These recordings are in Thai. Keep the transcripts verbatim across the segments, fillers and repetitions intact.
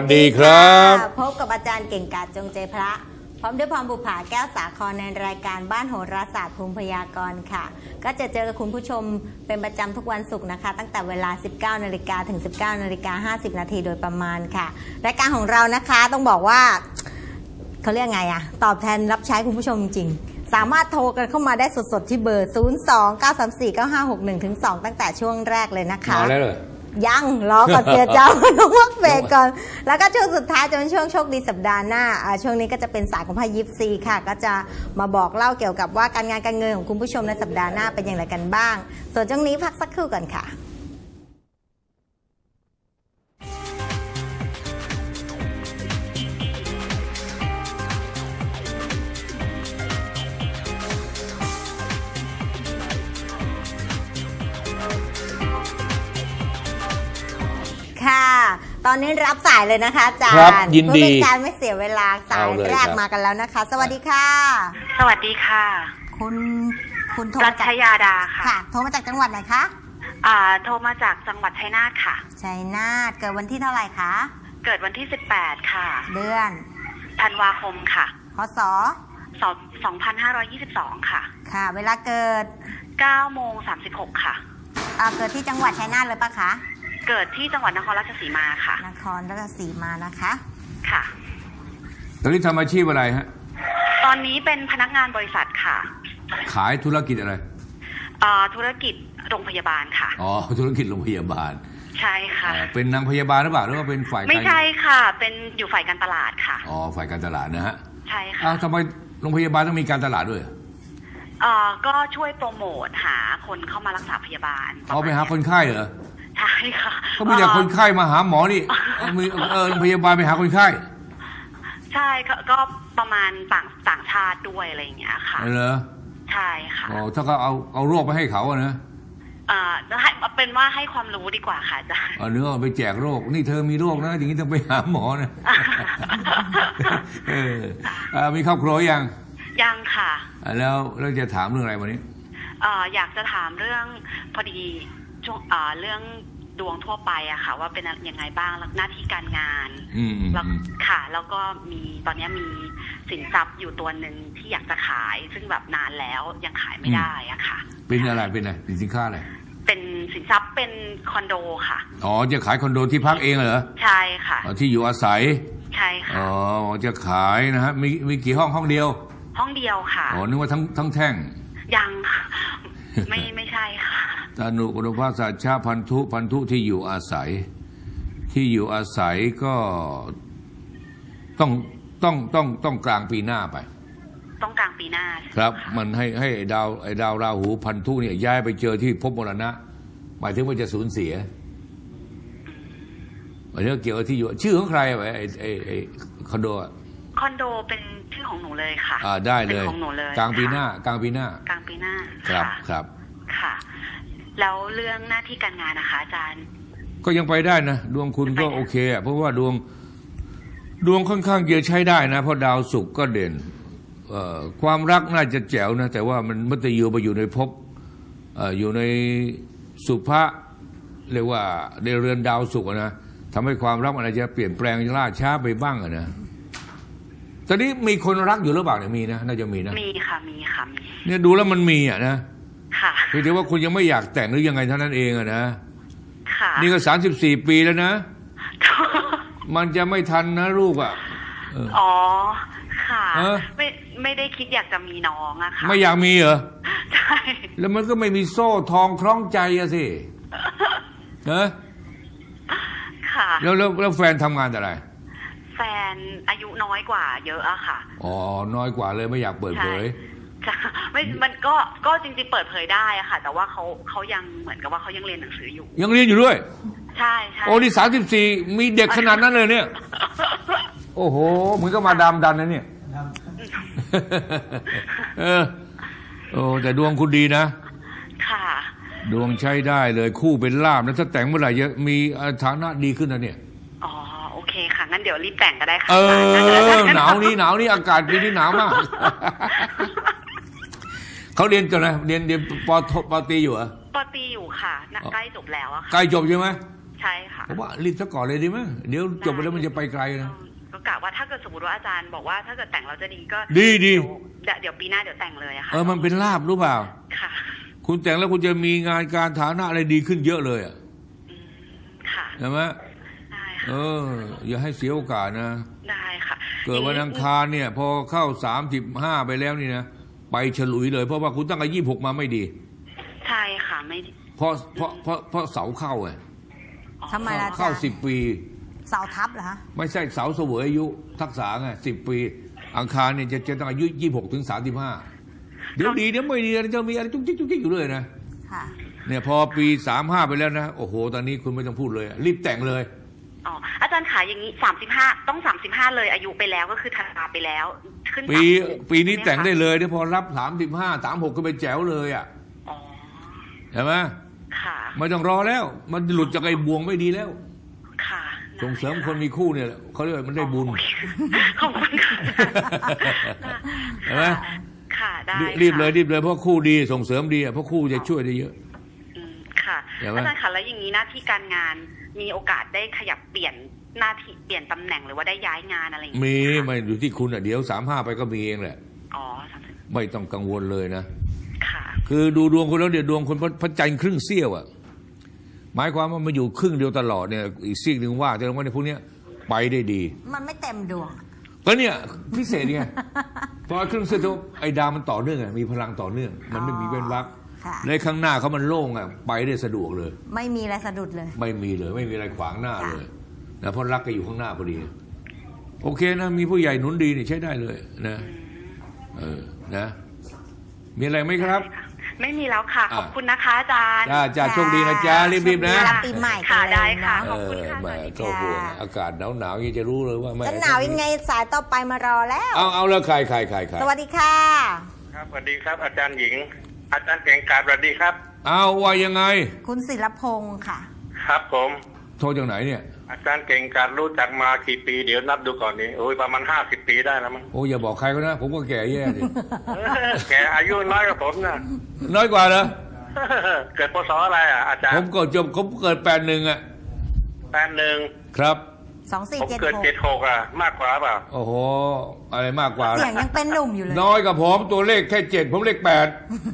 วัสดีครับพบกับอาจารย์เก่งกาจจงใจพระพร้อมด้วยพรบุภาแก้วสาครในรายการบ้านโหราศาสตร์ภูมิพยากรณ์ค่ะก็จะเจอกับคุณผู้ชมเป็นประจำทุกวันศุกร์นะคะตั้งแต่เวลา สิบเก้านาฬิกา ถึง สิบเก้านาฬิกาห้าสิบนาทีโดยประมาณค่ะรายการของเรานะคะต้องบอกว่าเขาเรียกไงอะตอบแทนรับใช้คุณผู้ชมจริงสามารถโทรกันเข้ามาได้สดๆที่เบอร์ ศูนย์ สอง เก้า สาม สี่ เก้า ห้า หก หนึ่ง ถึง สอง ตั้งแต่ช่วงแรกเลยนะคะเอาแล้วเลยยังรอก่อนเสียเจ้าต้องวักเบรกก่อนแล้วก็ช่วงสุดท้ายจะเป็นช่วงโชคดีสัปดาห์หน้าช่วงนี้ก็จะเป็นสายของพายิปซีค่ะก็จะมาบอกเล่าเกี่ยวกับว่าการงานการเงินของคุณผู้ชมในสัปดาห์หน้าเป็นอย่างไรกันบ้างส่วนช่วงนี้พักสักครู่ก่อนค่ะค่ะตอนนี้รับสายเลยนะคะอาจารย์ยินดีเพื่อเป็นการไม่เสียเวลาสายแรกมากันแล้วนะคะสวัสดีค่ะสวัสดีค่ะคุณคุณโทรรัชยาดาค่ะค่ะโทรมาจากจังหวัดไหนคะอ่าโทรมาจากจังหวัดชัยนาทค่ะชัยนาทเกิดวันที่เท่าไหร่คะเกิดวันที่สิบแปดค่ะเดือนธันวาคมค่ะพศสองพันห้าร้อยยี่สิบสองค่ะค่ะเวลาเกิดเก้าโมงสามสิบหก ค่ะอ่าเกิดที่จังหวัดชัยนาทเลยปะคะเกิดที่จังหวัดนครราชสีมาค่ะนครราชสีมานะคะค่ะตอนนี้ทำอาชีพอะไรฮะตอนนี้เป็นพนักงานบริษัทค่ะขายธุรกิจอะไรอ่าธุรกิจโรงพยาบาลค่ะอ๋อธุรกิจโรงพยาบาลใช่ค่ะเป็นนางพยาบาลหรือเปล่าหรือว่าเป็นฝ่ายไม่ใช่ค่ะเป็นอยู่ฝ่ายการตลาดค่ะอ๋อฝ่ายการตลาดนะฮะใช่ค่ะอ้าวทำไมโรงพยาบาลต้องมีการตลาดด้วยอ่าก็ช่วยโปรโมทหาคนเข้ามารักษาพยาบาลอ๋อไปหาคนไข้เหรอใช่ค่ะก็ไม่อยากคนไข้มาหาหมอนี่มีเออพยาบาลไปหาคนไข้ใช่ก็ประมาณต่างต่างชาติด้วยอะไรอย่างเงี้ยค่ะเหรอใช่ค่ะอ๋อถ้าเขาเอาเอาโรคไปให้เขาอะนะอ่าให้เป็นว่าให้ความรู้ดีกว่าค่ะอาจารย์อ๋อเนื้อไปแจกโรคนี่เธอมีโรคนะอย่างนี้ต้องไปหาหมอนะเออมีครอบครัวยังยังค่ะแล้วเราจะถามเรื่องอะไรวันนี้อ่าอยากจะถามเรื่องพอดีช่วงอ่าเรื่องดวงทั่วไปอะค่ะว่าเป็นยังไงบ้างหน้าที่การงานแล้วค่ะแล้วก็มีตอนนี้มีสินทรัพย์อยู่ตัวหนึ่งที่อยากจะขายซึ่งแบบนานแล้วยังขายไม่ได้อะค่ะเป็นอะไรเป็นอะไรเป็นสินค้าอะไรเป็นสินทรัพย์เป็นคอนโดค่ะอ๋อจะขายคอนโดที่พักเองเหรอใช่ค่ะที่อยู่อาศัยใช่ค่ะอ๋อจะขายนะฮะมีมีกี่ห้องห้องเดียวห้องเดียวค่ะอ๋อนึกว่าทั้งทั้งแท่งยังไม่ไม่ใช่ค่ะตานุอุดมภาสัจฉะพันธุพันธุที่อยู่อาศัยที่อยู่อาศัยก็ต้องต้องต้องต้องกลางปีหน้าไปต้องกลางปีหน้าครับมันให้ให้ดาวไอ้ดาวราหูพันธุเนี่ยย้ายไปเจอที่ภพมรณะหมายถึงว่าจะสูญเสียหมายถึงเกี่ยวกับที่อยู่ชื่อของใครไอ้ไอ้ไอ้คอนโดคอนโดเป็นชื่อของหนูเลยค่ะอ่าได้เลยของหนูเลยกลางปีหน้ากลางปีหน้ากลางปีหน้าครับครับค่ะแล้วเรื่องหน้าที่การงานนะคะอาจารย์ก็ยังไปได้นะดวงคุณก็โอเคอ่ะเพราะว่าดวงดวงค่อนข้างเยอะใช้ได้นะเพราะดาวศุกร์ก็เด่นเอ่อความรักน่าจะแจ๋วนะแต่ว่ามันมัตยูไปอยู่ในภพเอ่ออยู่ในสุภะเรียกว่าในเรือนดาวศุกร์นะทำให้ความรักมันอาจจะเปลี่ยนแปลงล่าช้าไปบ้างอะนะตอนนี้มีคนรักอยู่หรือเปล่าเนี่ยมีนะน่าจะมีนะมีค่ะมีค่ะมีเนี่ยดูแล้วมันมีอ่ะนะค่ะคือแต่ว่าคุณยังไม่อยากแต่งหรือยังไงเท่านั้นเองอะนะค่ะนี่ก็สามสิบสี่ปีแล้วนะมันจะไม่ทันนะลูกอ่ะอ๋อค่ะไม่ไม่ได้คิดอยากจะมีน้องอะค่ะไม่อยากมีเหรอใช่แล้วมันก็ไม่มีโซ่ทองคล้องใจอะสิเนอะค่ะแล้วแล้วแล้วแฟนทำงานอะไรแฟนอายุน้อยกว่าเยอะอะค่ะอ๋อน้อยกว่าเลยไม่อยากเปิดเผยไม่มันก็ก็จริงๆเปิดเผยได้อะค่ะแต่ว่าเขาเขายังเหมือนกับว่าเขายังเรียนหนังสืออยู่ยังเรียนอยู่ด้วยใช่ใช่โอ้นี่สามสิบสี่มีเด็กขนาดนั้นเลยเนี่ยโอ้โหเหมือนกับมาดามดันนะเนี่ยเออโอ้แต่ดวงคุณดีนะค่ะดวงใช้ได้เลยคู่เป็นลาภนะถ้าแต่งเมื่อไหร่จะมีฐานะดีขึ้นนะเนี่ยอ๋อโอเคค่ะงั้นเดี๋ยวรีบแต่งก็ได้ค่ะเออหนาวนี้หนาวนี้อากาศปีนี้หนาวมากเขาเรียนกันนะเรียนเรียนปปตรีอยู่เหรอปตรีอยู่ค่ะใกล้จบแล้วอะค่ะใกล้จบใช่ไหมใช่ค่ะผมว่ารีบซะก่อนเลยดีไหมเดี๋ยวจบไปแล้วมันจะไปไกลนะก็กะว่าถ้าเกิดสมมติว่าอาจารย์บอกว่าถ้าเกิดแต่งเราจะดีก็ดีดีเดี๋ยวปีหน้าเดี๋ยวแต่งเลยอะค่ะเออมันเป็นลาภรู้เปล่าค่ะคุณแต่งแล้วคุณจะมีงานการฐานะอะไรดีขึ้นเยอะเลยอ่ะค่ะใช่ไหมได้ค่ะเอออย่าให้เสียโอกาสนะได้ค่ะเกิดวันอังคารเนี่ยพอเข้าสามสิบห้าไปแล้วนี่นะไปฉลุยเลยเพราะว่าคุณตั้งแต่ยี่สิบหกมาไม่ดีใช่ค่ะไม่เพราะเพราะเพราะเพราะเสาเข้าไงทำไมล่ะเข้าสิบปีเสาทับเหรอฮะไม่ใช่เสาเสวยอายุทักษะไงสิบปีอังคารเนี่ยจะจะตั้งอายุยี่สิบหกถึงสามสิบห้าเดี๋ยวดีเดี๋ยวไม่ดีจะมีอะไรจุ๊กจิ๊กจุ๊กจิ๊กอยู่เลยนะค่ะเนี่ยพอปีสามห้าไปแล้วนะโอ้โหตอนนี้คุณไม่ต้องพูดเลยรีบแต่งเลยอ๋ออาจารย์ขายอย่างนี้สามสิบห้าต้องสามสิบห้าเลยอายุไปแล้วก็คือธันวาไปแล้วขึ้นปีปีนี้แต่งได้เลยเดี๋ยวพอรับสามสิบห้าสามหกก็ไปแจ๋วเลยอ่ะอ๋อใช่ไหมค่ะไม่ต้องรอแล้วมันหลุดจากไอ้บ่วงไม่ดีแล้วค่ะส่งเสริมคนมีคู่เนี่ยเขาเรียกมันได้บุญขอบคุณค่ะใช่ไหมค่ะได้รีบเลยรีบเลยเพราะคู่ดีส่งเสริมดีเพราะคู่จะช่วยได้เยอะค่ะอาจารย์คะแล้วอย่างนี้หน้าที่การงานมีโอกาสได้ขยับเปลี่ยนหน้าที่เปลี่ยนตำแหน่งหรือว่าได้ย้ายงานอะไรอย่างนี้มีไม่อยู่ที่คุณอ่ะเดี๋ยวสามห้าไปก็มีเองแหละอ๋อไม่ต้องกังวลเลยนะค่ะคือดูดวงคนแล้วเดี๋ยวดวงคนพระจันทร์ครึ่งเสี้ยวอ่ะหมายความว่ามาอยู่ครึ่งเดียวตลอดเนี่ยอีกซีกหนึ่งว่าแต่ว่าในพวกนี้ไปได้ดีมันไม่เต็มดวงก็เนี่ยพิเศษไงพอครึ่งเสี้ยวไอ้ดาวมันต่อเนื่องไงมีพลังต่อเนื่องมันไม่มีเว้นวรรคในข้างหน้าเขามันโล่งอ่ะไปได้สะดวกเลยไม่มีอะไรสะดุดเลยไม่มีเลยไม่มีอะไรขวางหน้าเลยนะเพราะรักก็อยู่ข้างหน้าพอดีโอเคนะมีผู้ใหญ่หนุนดีนี่ใช้ได้เลยนะเออนะมีอะไรไหมครับไม่มีแล้วค่ะขอบคุณนะคะอาจารย์จ้าจ้าโชคดีนะจ้ารีบๆนะปีใหม่ค่ะได้ค่ะขอบคุณค่ะแหมก็กลัวอากาศหนาวๆยังจะรู้เลยว่าจะหนาวยังไงสายต่อไปมารอแล้วเอาเอาแล้วใครใครใครใครสวัสดีค่ะครับสวัสดีครับอาจารย์หญิงอาจารย์เก่งกาจสวัสดีครับเอาว่ายังไงคุณศิลพงศ์ค่ะครับผมโทรจากไหนเนี่ยอาจารย์เก่งกาจรู้จักมากี่ปีเดี๋ยวนับดูก่อนนี่โอ้ยประมาณห้าสิบปีได้แล้วมั้งโอ้อย่าบอกใครก็นะผมก็แก่แย่ดิแกอายุน้อยกว่าผมนะน้อยกว่าเหรอเกิดพศอะไรอ่ะอาจารย์ผมเกิดจบผมเกิดแปดหนึ่งอ่ะแปดหนึ่งครับสองสี่เจ็ดหกผมเกิดเจ็ดหกอ่ะมากกว่าเปล่าโอ้โหอะไรมากกว่าเสียงยังเป็นหนุ่มอยู่เลยน้อยกว่าผมตัวเลขแค่เจ็ดผมเลขแปด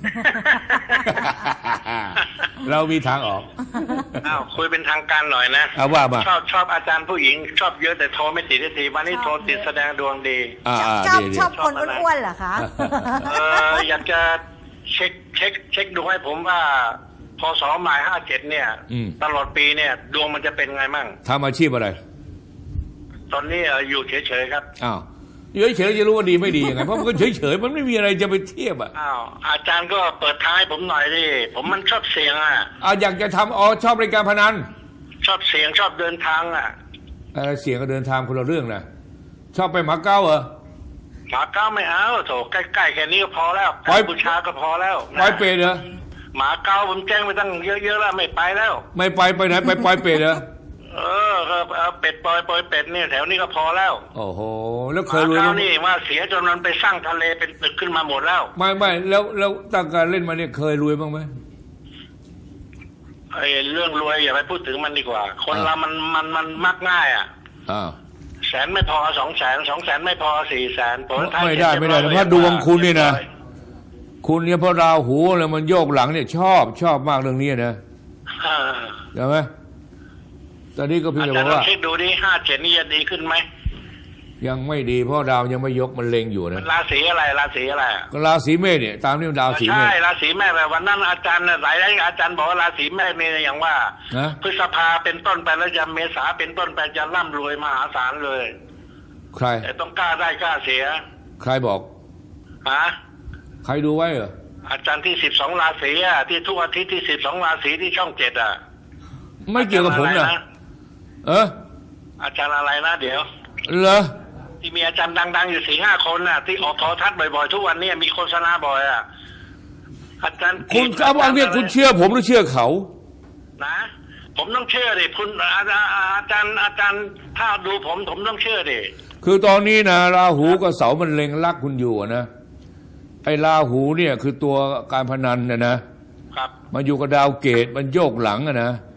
เรามีทางออกอ้าวคุยเป็นทางการหน่อยนะเอาว่ามาชอบชอบอาจารย์ผู้หญิงชอบเยอะแต่โทรไม่ติดทีวันนี้โทรติดแสดงดวงดีชอบชอบคนอ้วนๆเหรอคะเอออยากจะเช็คเช็คเช็คดูให้ผมว่าพศหมายห้าเจ็ดเนี่ยตลอดปีเนี่ยดวงมันจะเป็นไงมั่งทำอาชีพอะไรตอนนี้อยู่เฉยๆครับอ้าวอยู่เฉยๆจะรู้ว่าดีไม่ดียังไงเพราะมันก็เฉยๆมันไม่มีอะไรจะไปเทียบอ่ะอ้าวอาจารย์ก็เปิดท้ายผมหน่อยดิผมมันชอบเสียงอ่ะอ่าอยากจะทำอ๋อชอบรายการพนันชอบเสียงชอบเดินทางอ่ะอะไรเสียงกับเดินทางคนละเรื่องนะชอบไปหมาเก้าเหรอหมาเก้าไม่เอาโถใกล้ๆแค่นี้ก็พอแล้วไปบูชาก็พอแล้วไปเปรตเหรอหมาเก้าผมแจ้งไปตั้งเยอะๆแล้วไม่ไปแล้วไม่ไปไปไหนไปปล่อยเปรตเหรอเออเอาเป็ดปล่อยปล่อยเป็ดเนี่ยแถวนี้ก็พอแล้วโอ้โหแล้วเคยรู้มั้ยนี่ว่าเสียจนมันไปสร้างทะเลเป็นตึกขึ้นมาหมดแล้วไม่ไม่แล้วแล้วตั้งการเล่นมาเนี่ยเคยรวยบ้างไหมไอ้เรื่องรวยอย่าไปพูดถึงมันดีกว่าคนเรามันมันมันมักง่ายอ่ะอ้าวแสนไม่พอสองแสนสองแสนไม่พอสี่แสนไม่ได้ไม่ได้เพราะดวงคุณนี่นะคุณเนี่ยพอราหูแล้วมันโยกหลังเนี่ยชอบชอบมากเรื่องนี้นะใช่ไหมตอนนี้ก็พี่จะบอกว่าเช็คดูดิห้าเจ็ดนี่จะดีขึ้นไหมยังไม่ดีเพราะดาวยังไม่ยกมันเล็งอยู่นะราศีอะไรราศีอะไรก็ราศีเมษเนี่ยตามนี่ดาวศีเมษใช่ราศีเมษแต่วันนั้นอาจารย์หลายอาจารย์บอกว่าราศีเมษเนี่ยอย่างว่าพฤษภาเป็นต้นไปแล้วจะเมษาเป็นต้นไปจะร่ำรวยมหาศาลเลยใครแต่ต้องกล้าได้กล้าเสียใครบอกฮะใครดูไว้เหรออาจารย์ที่สิบสองราศีอ่ะที่ทุกอาทิตย์ที่สิบสองราศีที่ช่องเจ็ดอ่ะไม่เกี่ยวกับผมนะเอออาจารย์อะไรนะเดี๋ยวเหรอที่มีอาจารย์ดังๆอยู่สี่ห้าคนน่ะที่ออกโทรทัศน์บ่อยๆทุกวันนี้มีโฆษณาบ่อยอ่ะอาจารย์คุณครับว่าเนี่ยคุณเชื่อผมหรือเชื่อเขานะผมต้องเชื่อดิคุณอาจารย์อาจารย์อาจารย์ถ้าดูผมผมต้องเชื่อดิคือตอนนี้นะราหูกับเสามันเล็งลักคุณอยู่นะไอ้ราหูเนี่ยคือตัวการพนันนะนะครับมันอยู่กับดาวเกตมันโยกหลังอะนะ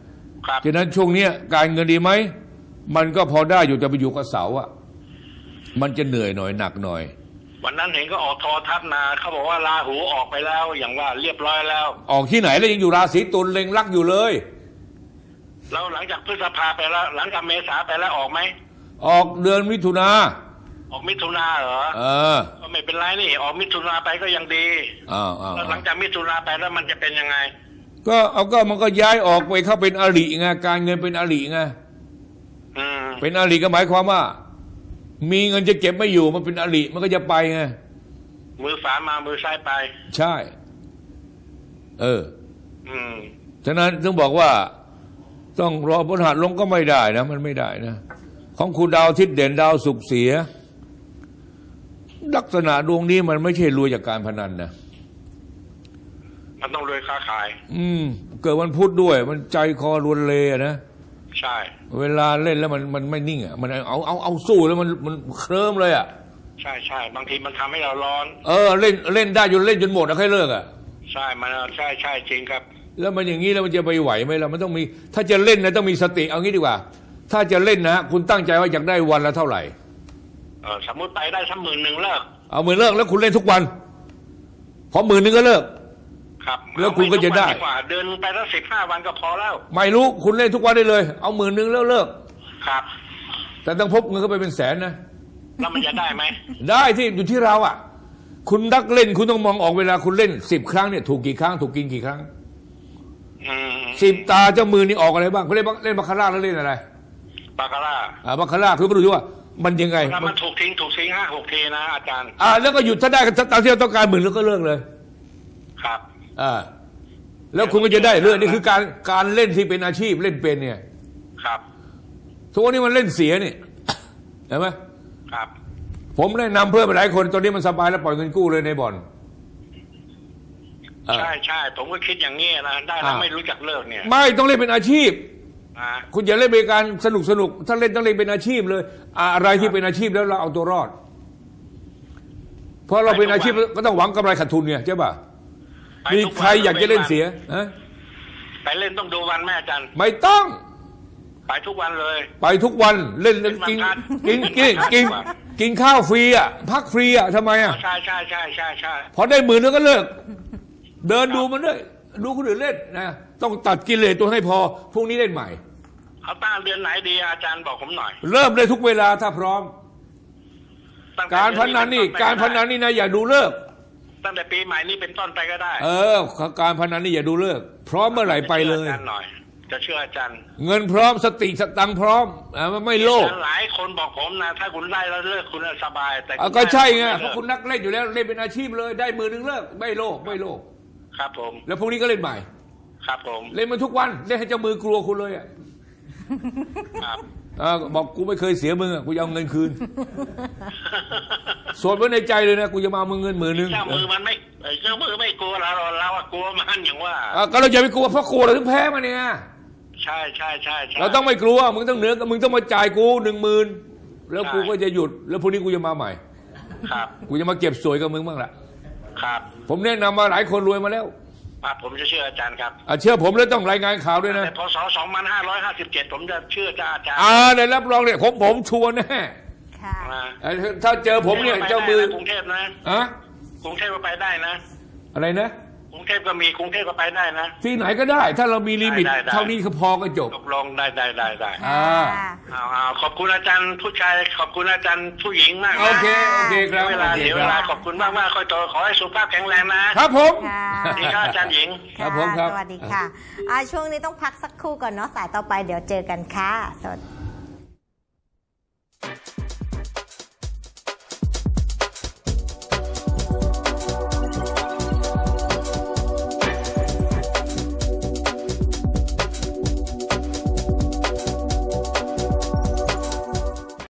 ฉะนั้นช่วงนี้การเงินดีไหมมันก็พอได้อยู่แต่ไปอยู่กับเสาอ่ะมันจะเหนื่อยหน่อยหนักหน่อยวันนั้นเห็นก็ออกโทรทัศน์นะเขาบอกว่าราหูออกไปแล้วอย่างว่าเรียบร้อยแล้วออกที่ไหนแล้วยังอยู่ราศีตุลเล็งลักอยู่เลยแล้วหลังจากพฤษภาไปแล้วหลังจากเมษาไปแล้วออกไหมออกเดือนมิถุนาออกมิถุนาเหรอเออก็ไม่เป็นไรนี่ออกมิถุนาไปก็ยังดีอ้าวแล้วหลังจากมิถุนาไปแล้วมันจะเป็นยังไงก็เอาก็มันก็ย้ายออกไปเข้าเป็นอริไงการเงินเป็นอริไงเป็นอริก็หมายความว่ามีเงินจะเก็บไม่อยู่มันเป็นอริมันก็จะไปไงมือขวามามือซ้ายไปใช่เอออืมฉะนั้นต้องบอกว่าต้องรอพฤหัสลงก็ไม่ได้นะมันไม่ได้นะของคุณดาวอาทิตย์เด่นดาวศุกร์เสียลักษณะดวงนี้มันไม่ใช่รวยจากการพนันนะมันต้องรวยค้าขายอืมเกิดวันพุธด้วยมันใจคอรวนเลนะใช่เวลาเล่นแล้วมันมันไม่นิ่งอ่ะมันเอาเอาเอาสู้แล้วมันมันเคลิ้มเลยอ่ะใช่ใช่บางทีมันทำให้เราร้อนเออเล่นเล่นได้จนเล่นจนหมดแล้วค่อยเลิกอ่ะใช่มันใช่ใช่จริงครับแล้วมันอย่างนี้แล้วมันจะไปไหวไหมล่ะมันต้องมีถ้าจะเล่นนะต้องมีสติเอางี้ดีกว่าถ้าจะเล่นนะคุณตั้งใจว่าอยากได้วันละเท่าไหร่เออสมมติไปได้สักหมื่นหนึ่งเลิกเอาหมื่นเลิกแล้วคุณเล่นทุกวันพอหมื่นหนึ่งก็เลิกครับแล้วคุณก็จะได้เดินไปแล้วสิบห้าวันก็พอแล้วไม่รู้คุณเล่นทุกวันได้เลยเอาหมื่นหนึ่งแล้วเลิกครับแต่ต้องพบเงินเข้าไปเป็นแสนนะแล้วมันจะได้ไหมได้ที่อยู่ที่เราอ่ะคุณนักเล่นคุณต้องมองออกเวลาคุณเล่นสิบครั้งเนี่ยถูกกี่ครั้งถูกกินกี่ครั้งสิบตาเจ้ามือนี่ออกอะไรบ้างเขาเล่นเล่นบาคาร่าแล้วเล่นอะไรบาคาร่าอ่าบาคาร่าคือไม่รู้ว่ามันยังไงมันถูกทิ้งถูกทิ้งห้าหกทีนะอาจารย์อ่าแล้วก็หยุดถ้าได้ตามที่เราต้องการหมื่นแล้วก็เลิกเลยครับอ่าแล้วคุณก็จะได้เรื่องนี่คือการการเล่นที่เป็นอาชีพเล่นเป็นเนี่ยครับทุกวันนี้มันเล่นเสียนี่เห็นไหมครับผมแนะนำเพื่อนไปหลายคนตอนนี้มันสบายแล้วปล่อยเงินกู้เลยในบ่อนใช่ใช่ผมก็คิดอย่างนี้นะได้แล้วไม่รู้จักเลิกเนี่ยไม่ต้องเล่นเป็นอาชีพคุณอย่าเล่นเป็นการสนุกสนุกถ้าเล่นต้องเล่นเป็นอาชีพเลยอะไรที่เป็นอาชีพแล้วเราเอาตัวรอดเพราะเราเป็นอาชีพก็ต้องหวังกำไรขาดทุนเนี่ยใช่ป่ะมีใครอยากจะเล่นเสียฮะไปเล่นต้องดูวันแม่จันไม่ต้องไปทุกวันเลยไปทุกวันเล่นกินกินกินกินกินข้าวฟรีอ่ะพักฟรีอ่ะทำไมอ่ะใช่ใช่ใช่ใช่ใช่พอได้หมื่นแล้วก็เลิกเดินดูมันด้วยดูคนอื่นเล่นนะต้องตัดกิเลสตัวให้พอพรุ่งนี้เล่นใหม่เขาตั้งเดือนไหนดีอาจารย์บอกผมหน่อยเริ่มได้ทุกเวลาถ้าพร้อมการพนันนี่การพนันนี่นะอย่าดูเลิกตั้งแต่ปีใหม่นี้เป็นต้นไปก็ได้เออการพนันนี่อย่าดูเลิกพร้อมเมื่อไหร่ไปเลยจะเชื่ออาจารย์เงินพร้อมสติสตังพร้อมอ่าไม่โลภหลายคนบอกผมนะถ้าคุณได้แล้วเลิกคุณสบายแต่ก็ใช่ไงเพราะคุณนักเล่นอยู่แล้วเล่นเป็นอาชีพเลยได้มือหนึ่งเลิกไม่โลภไม่โลภครับผมแล้วพรุ่งนี้ก็เล่นใหม่ครับผมเล่นมาทุกวันเล่นให้เจ้ามือกลัวคุณเลยอ่ะครับบอกกูไม่เคยเสียมึงอ่ะกูจะเอาเงินคืนสวดไว้ในใจเลยนะกูจะมาเอาเงินหมื่นนึงเจ้ามือมันไม่เจ้ามือไม่กลัวเราเรากลัวมันอย่างว่าก็เราอย่าไปกลัวเพราะกลัวเราถึงแพ้มาเนี่ยใช่ใช่ใช่เราต้องไม่กลัวมึงต้องเหนือมึงต้องมาจ่ายกูหนึ่งหมื่นแล้วกูก็จะหยุดแล้วพรุ่งนี้กูจะมาใหม่ครับกูจะมาเก็บสวยกับมึงบ้างแหละครับผมแนะนำมาหลายคนรวยมาแล้วผมจะเชื่ออาจารย์ครับเชื่อผมแล้วต้องรายงานข่าวด้วยนะแต่พศสองพันห้าร้อยห้าสิบเจ็ดผมจะเชื่ออาจารย์อ่าได้รับรองเนี่ยผมผมชัวร์แน่ค่ะถ้าเจอผมเนี่ยเจ้ามือกรุงเทพนะอ่ะกรุงเทพก็ไปได้นะอะไรนะกรุงเทพก็มีกรุงเทพก็ไปได้นะที่ไหนก็ได้ถ้าเรามีลิมิตเท่านี้ก็พอก็จบตกลงได้ได้ได้ได้อ่าเอาขอบคุณอาจารย์ผู้ชายขอบคุณอาจารย์ผู้หญิงมากโอเคโอเคครับเวลาเดี๋ยวเวลาขอบคุณมากมากค่อยโตขอให้สุขภาพแข็งแรงนะครับผมสวัสดีครับอาจารย์หญิงครับผมครับสวัสดีค่ะช่วงนี้ต้องพักสักครู่ก่อนเนาะสายต่อไปเดี๋ยวเจอกันค่ะสวัสดี